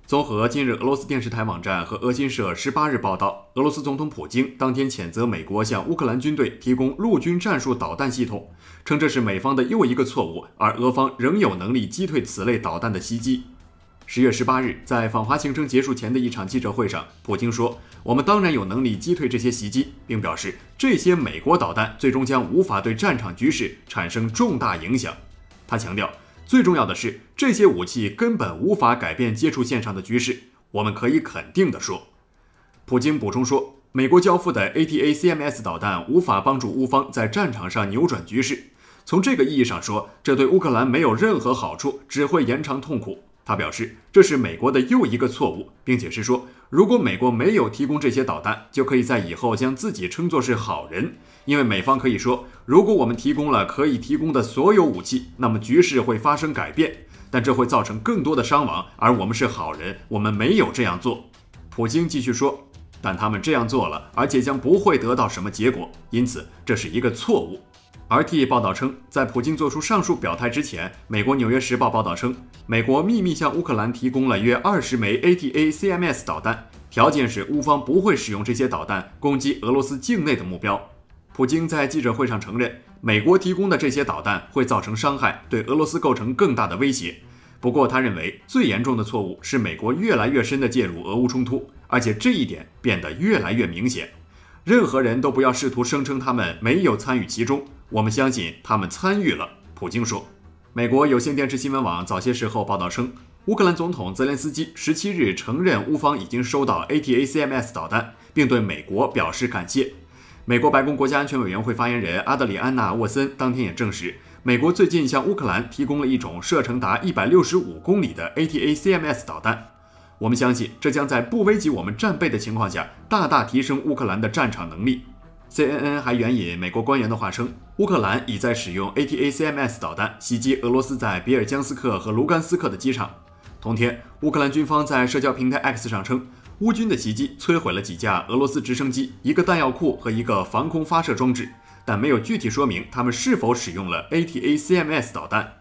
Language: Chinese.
综合今日俄罗斯电视台网站和俄新社18日报道，俄罗斯总统普京当天谴责美国向乌克兰军队提供陆军战术导弹系统，称这是美方的又一个错误，而俄方仍有能力击退此类导弹的袭击。10月18日，在访华行程结束前的一场记者会上，普京说：“我们当然有能力击退这些袭击，并表示这些美国导弹最终将无法对战场局势产生重大影响。”他强调，最重要的是，这些武器根本无法改变接触线上的局势。我们可以肯定地说，普京补充说，美国交付的 ATACMS 导弹无法帮助乌方在战场上扭转局势。从这个意义上说，这对乌克兰没有任何好处，只会延长痛苦。他表示，这是美国的又一个错误，并解释说，如果美国没有提供这些导弹，就可以在以后将自己称作是好人，因为美方可以说，如果我们提供了可以提供的所有武器，那么局势会发生改变，但这会造成更多的伤亡，而我们是好人，我们没有这样做。普京继续说，但他们这样做了，而且将不会得到什么结果，因此这是一个错误。RT 报道称，在普京做出上述表态之前，美国《纽约时报》报道称，美国秘密向乌克兰提供了约20枚 ATACMS 导弹，条件是乌方不会使用这些导弹攻击俄罗斯境内的目标。普京在记者会上承认，美国提供的这些导弹会造成伤害，对俄罗斯构成更大的威胁。不过，他认为最严重的错误是美国越来越深地介入俄乌冲突，而且这一点变得越来越明显。任何人都不要试图声称他们没有参与其中，我们相信他们参与了，普京说。美国有线电视新闻网早些时候报道称，乌克兰总统泽连斯基17日承认乌方已经收到 ATACMS 导弹，并对美国表示感谢。美国白宫国家安全委员会发言人阿德里安娜·沃森当天也证实，美国最近向乌克兰提供了一种射程达165公里的 ATACMS 导弹。我们相信，这将在不危及我们战备的情况下，大大提升乌克兰的战场能力。CNN 还援引美国官员的话称，乌克兰已在使用 ATACMS 导弹袭击俄罗斯在比尔江斯克和卢甘斯克的机场。同天，乌克兰军方在社交平台 X 上称，乌军的袭击摧毁了几架俄罗斯直升机、一个弹药库和一个防空发射装置，但没有具体说明他们是否使用了 ATACMS 导弹。